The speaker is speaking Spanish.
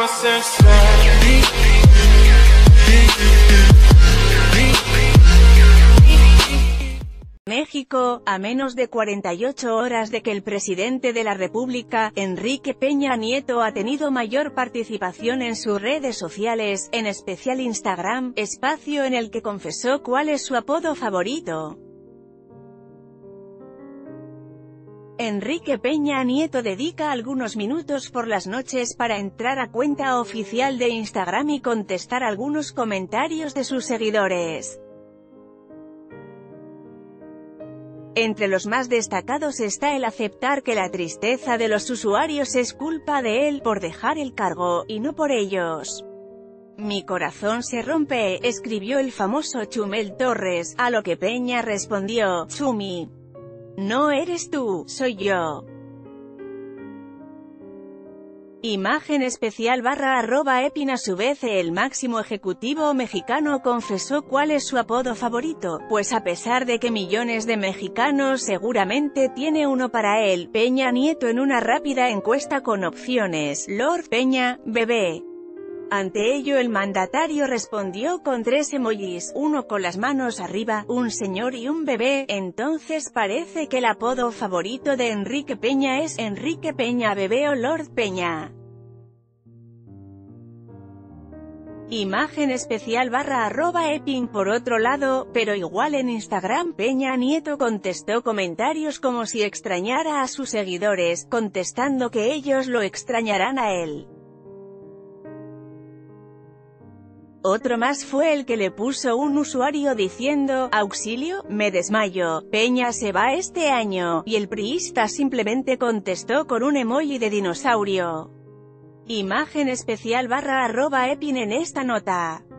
México, a menos de 48 horas de que el presidente de la República, Enrique Peña Nieto, ha tenido mayor participación en sus redes sociales, en especial Instagram, espacio en el que confesó cuál es su apodo favorito. Enrique Peña Nieto dedica algunos minutos por las noches para entrar a cuenta oficial de Instagram y contestar algunos comentarios de sus seguidores. Entre los más destacados está el aceptar que la tristeza de los usuarios es culpa de él por dejar el cargo, y no por ellos. Mi corazón se rompe, escribió el famoso Chumel Torres, a lo que Peña respondió: Chumi, no eres tú, soy yo. Imagen especial @ Epin. A su vez, el máximo ejecutivo mexicano confesó cuál es su apodo favorito, pues a pesar de que millones de mexicanos seguramente tiene uno para él, Peña Nieto, en una rápida encuesta con opciones: Lord Peña, bebé. Ante ello el mandatario respondió con 3 emojis, uno con las manos arriba, un señor y un bebé. Entonces parece que el apodo favorito de Enrique Peña es Enrique Peña Bebé o Lord Peña. Imagen especial @ Epin. Por otro lado, pero igual en Instagram, Peña Nieto contestó comentarios como si extrañara a sus seguidores, contestando que ellos lo extrañarán a él. Otro más fue el que le puso un usuario diciendo: auxilio, me desmayo, Peña se va este año, y el priista simplemente contestó con un emoji de dinosaurio. Imagen especial @ Epin. En esta nota,